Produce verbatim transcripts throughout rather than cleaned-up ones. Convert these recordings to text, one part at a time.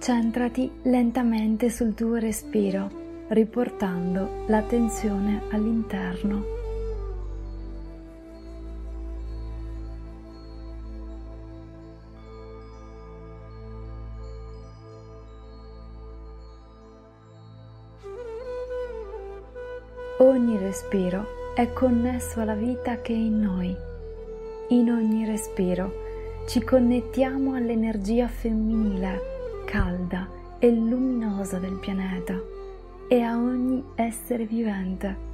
Centrati lentamente sul tuo respiro, riportando l'attenzione all'interno. Ogni respiro è connesso alla vita che è in noi. In ogni respiro ci connettiamo all'energia femminile, calda e luminosa del pianeta e a ogni essere vivente.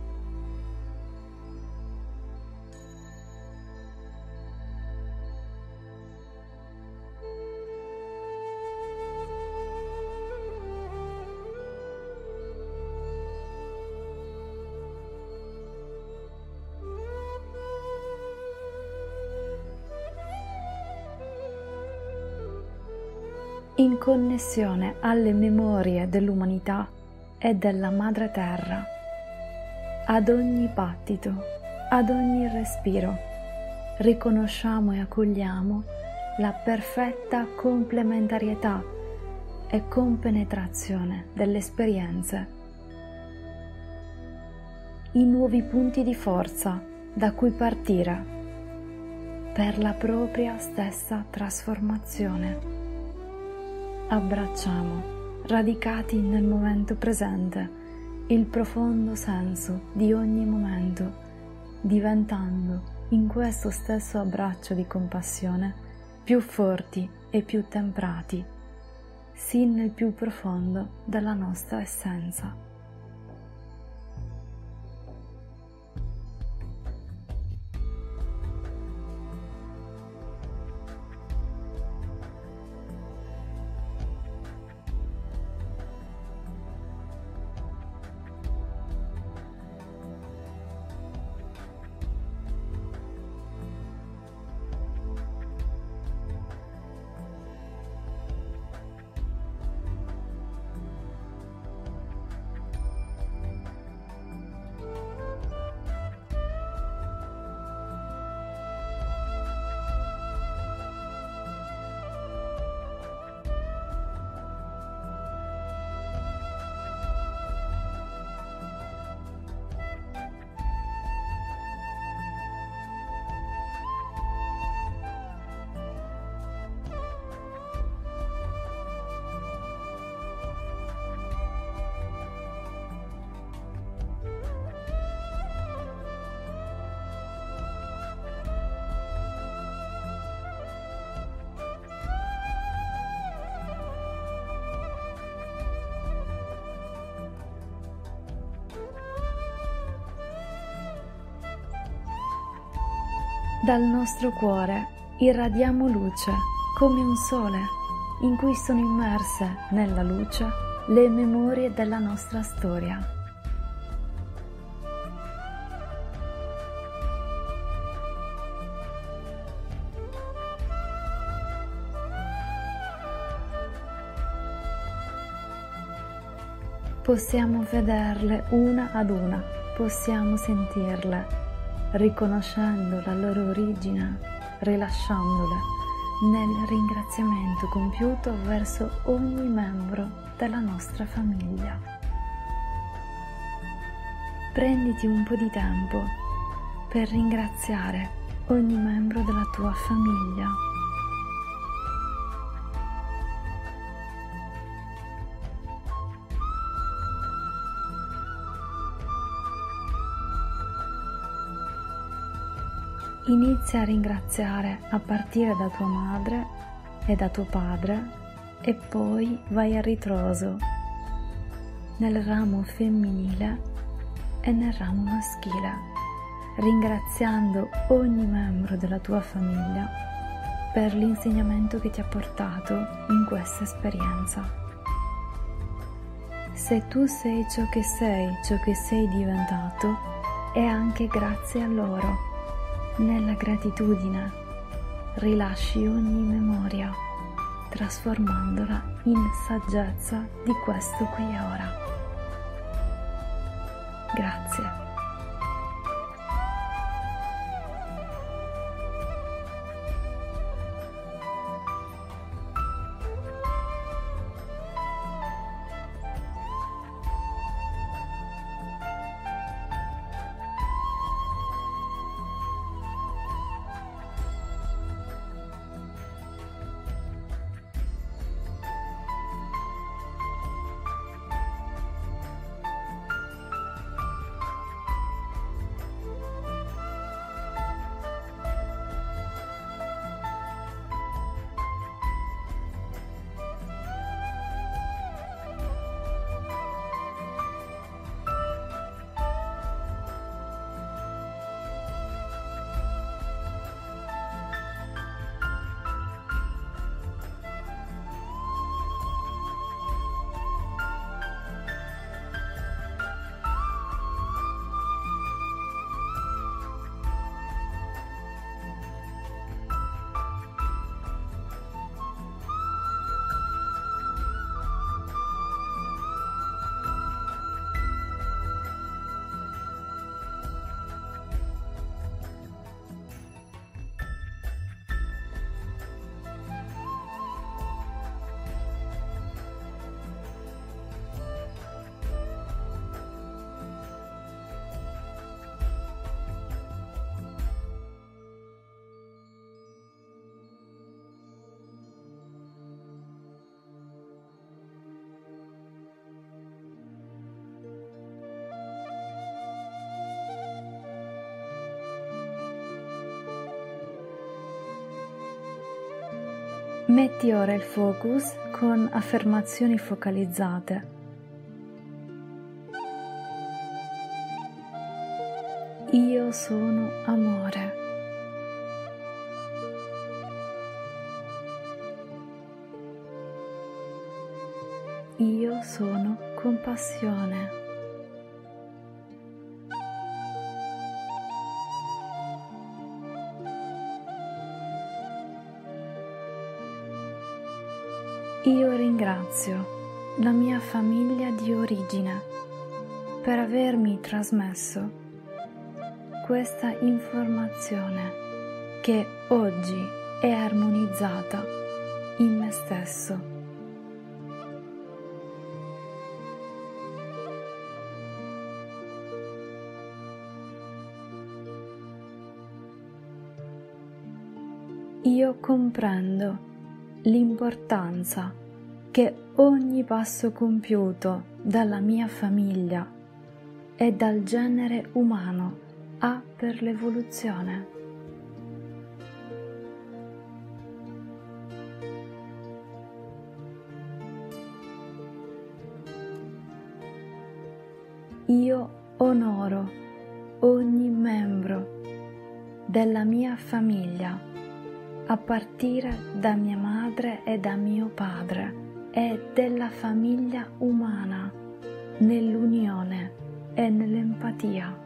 In connessione alle memorie dell'umanità e della Madre Terra, ad ogni battito, ad ogni respiro, riconosciamo e accogliamo la perfetta complementarietà e compenetrazione delle esperienze, i nuovi punti di forza da cui partire per la propria stessa trasformazione. Abbracciamo, radicati nel momento presente, il profondo senso di ogni momento, diventando in questo stesso abbraccio di compassione più forti e più temprati, sin nel più profondo della nostra essenza. Dal nostro cuore irradiamo luce come un sole in cui sono immerse nella luce le memorie della nostra storia. Possiamo vederle una ad una, possiamo sentirle, riconoscendo la loro origine, rilasciandole nel ringraziamento compiuto verso ogni membro della nostra famiglia. Prenditi un po' di tempo per ringraziare ogni membro della tua famiglia. Inizia a ringraziare a partire da tua madre e da tuo padre e poi vai a ritroso nel ramo femminile e nel ramo maschile, ringraziando ogni membro della tua famiglia per l'insegnamento che ti ha portato in questa esperienza. Se tu sei ciò che sei, ciò che sei diventato, è anche grazie a loro. Nella gratitudine rilasci ogni memoria, trasformandola in saggezza di questo qui e ora. Grazie. Metti ora il focus con affermazioni focalizzate. Io sono amore. Io sono compassione. Io ringrazio la mia famiglia di origine per avermi trasmesso questa informazione che oggi è armonizzata in me stesso. Io comprendo l'importanza che ogni passo compiuto dalla mia famiglia e dal genere umano ha per l'evoluzione. Io onoro ogni membro della mia famiglia a partire da mia madre e da mio padre e della famiglia umana nell'unione e nell'empatia.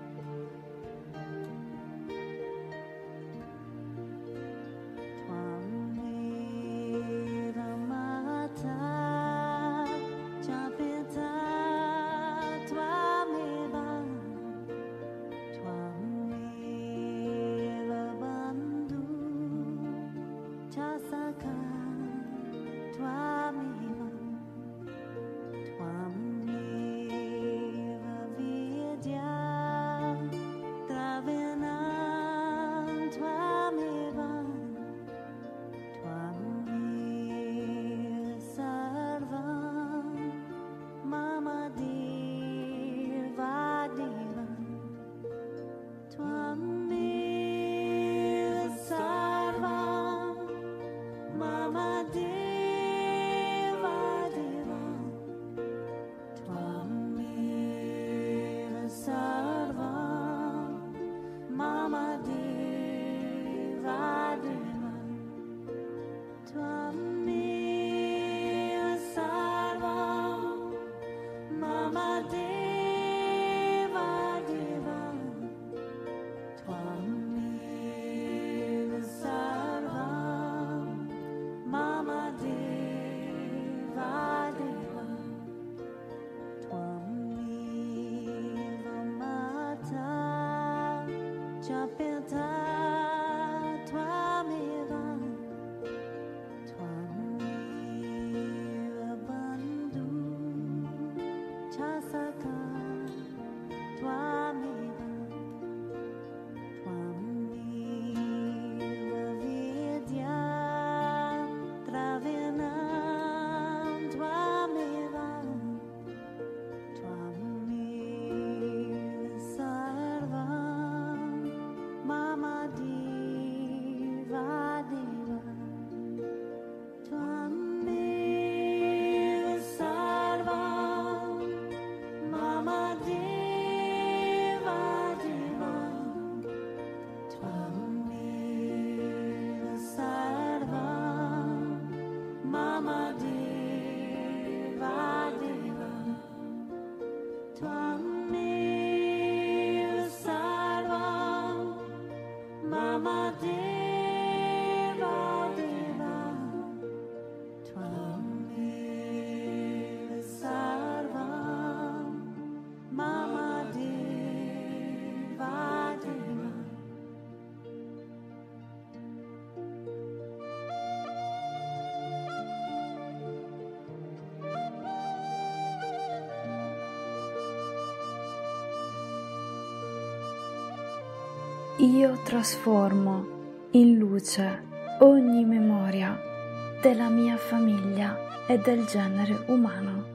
Io trasformo in luce ogni memoria della mia famiglia e del genere umano.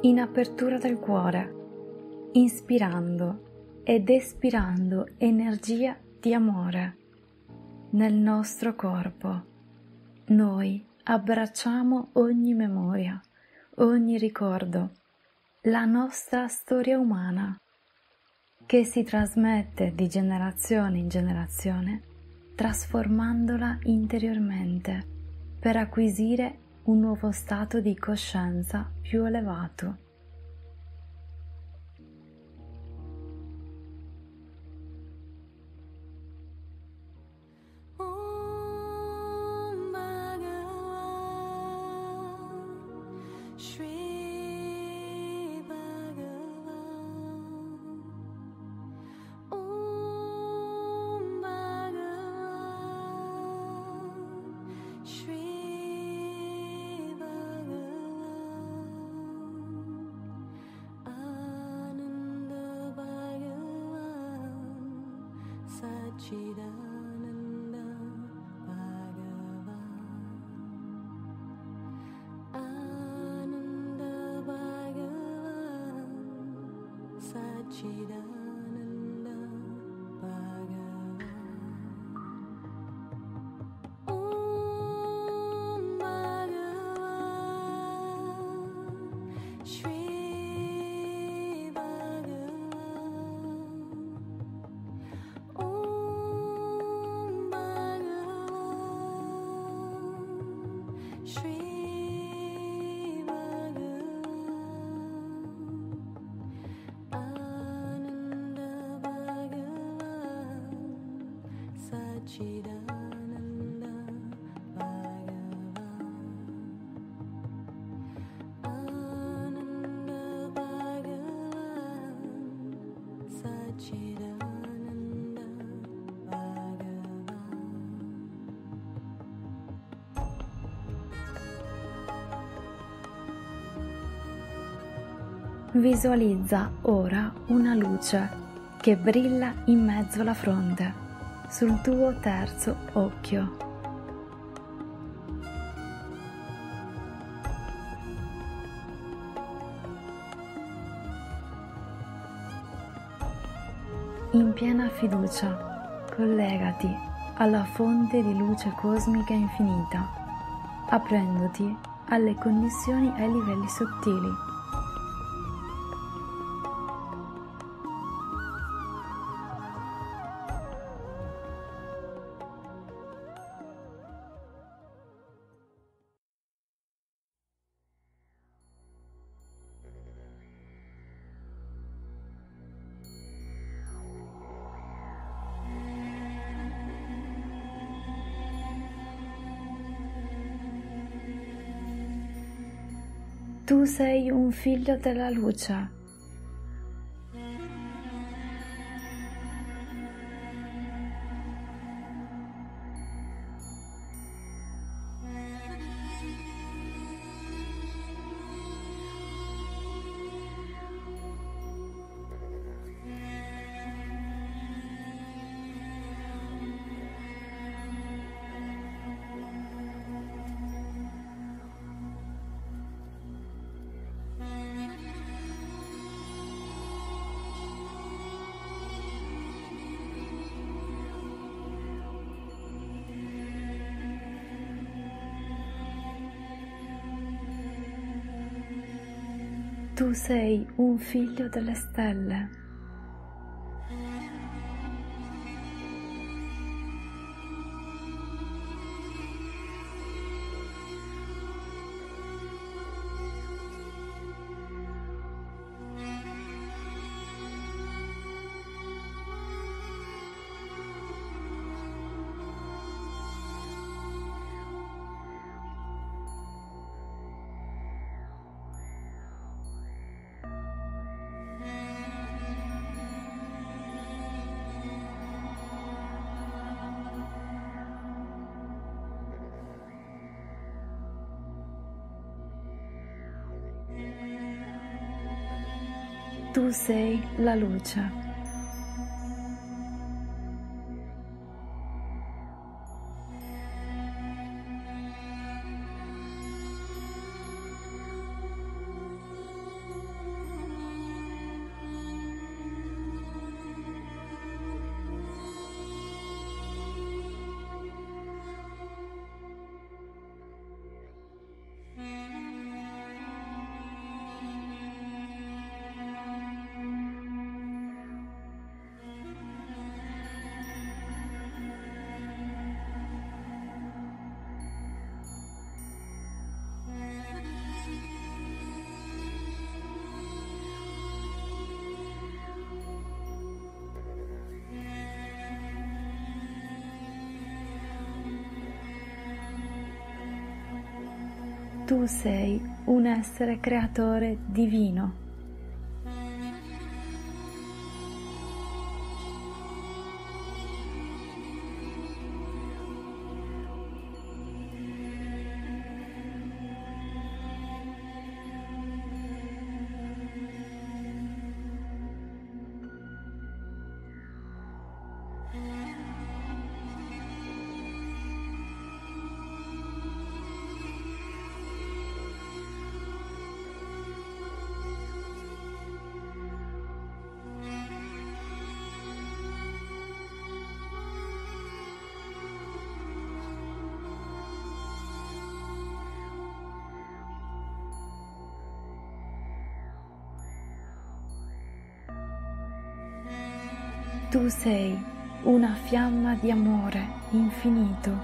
in apertura del cuore, inspirando ed espirando energia di amore nel nostro corpo. Noi abbracciamo ogni memoria, ogni ricordo, la nostra storia umana, che si trasmette di generazione in generazione, trasformandola interiormente per acquisire un nuovo stato di coscienza più elevato. Satchidananda Bhagavan Ananda Bhagavan Satchidananda Bhagavan Om Bhagavan Shri Satchidananda Bhagavan Ananda Bhagavan Satchidananda Bhagavan. Visualizza ora una luce che brilla in mezzo alla fronte, sul tuo terzo occhio. In piena fiducia, collegati alla fonte di luce cosmica infinita, aprendoti alle connessioni ai livelli sottili. Tu sei un figlio della luce. Tu sei un figlio delle stelle. Tu sei la luce. Tu sei un essere creatore divino. Tu sei una fiamma di amore infinito.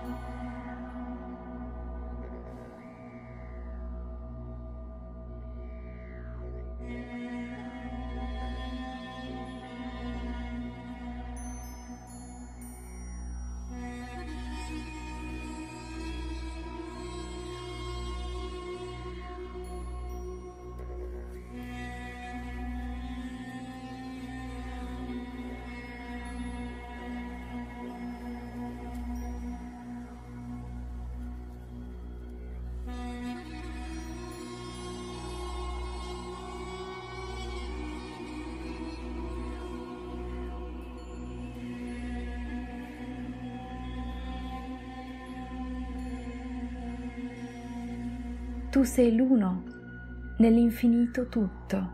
Tu sei l'uno nell'infinito tutto.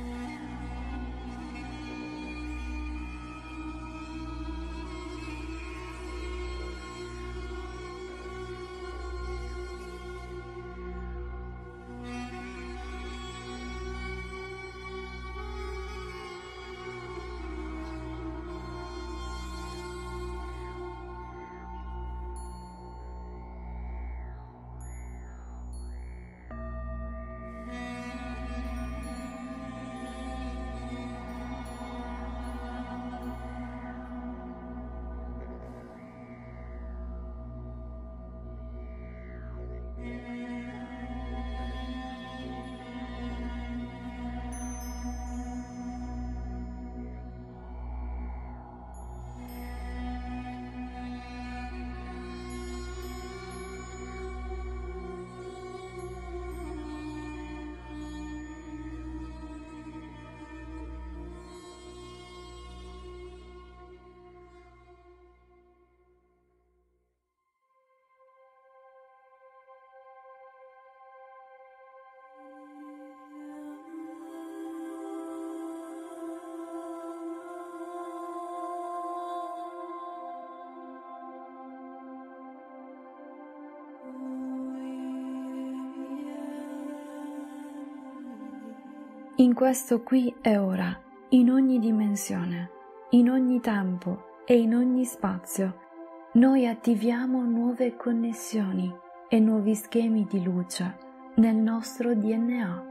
In questo qui e ora, in ogni dimensione, in ogni tempo e in ogni spazio, noi attiviamo nuove connessioni e nuovi schemi di luce nel nostro D N A.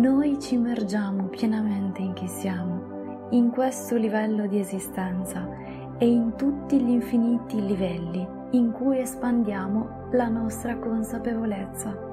noi ci immergiamo pienamente in chi siamo, in questo livello di esistenza e in tutti gli infiniti livelli in cui espandiamo la nostra consapevolezza.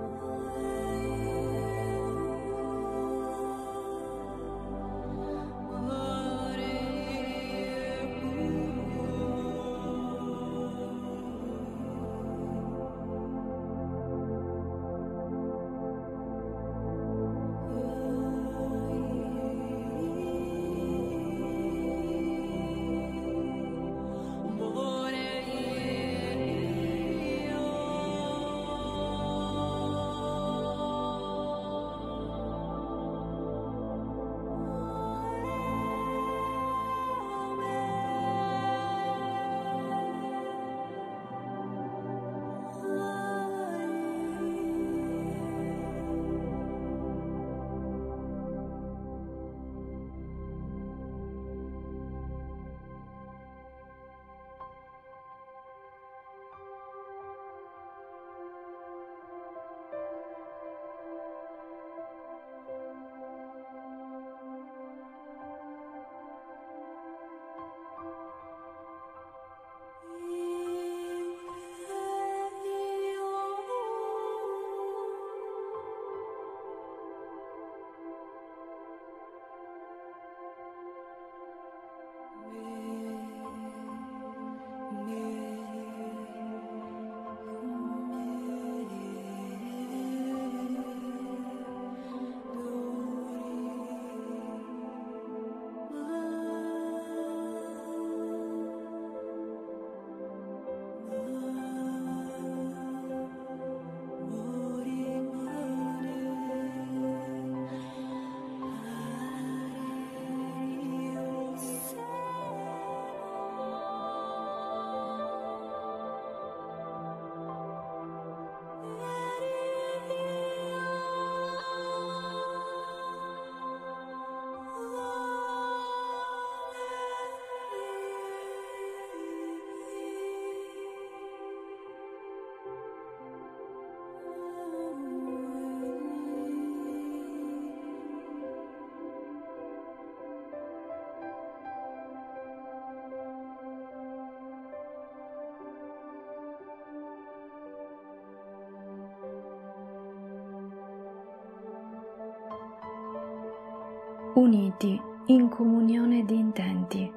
Uniti in comunione di intenti,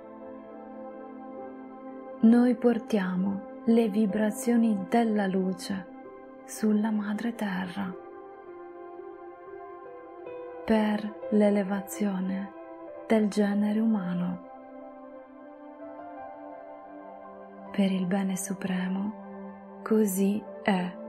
noi portiamo le vibrazioni della luce sulla madre terra per l'elevazione del genere umano, per il bene supremo. Così è.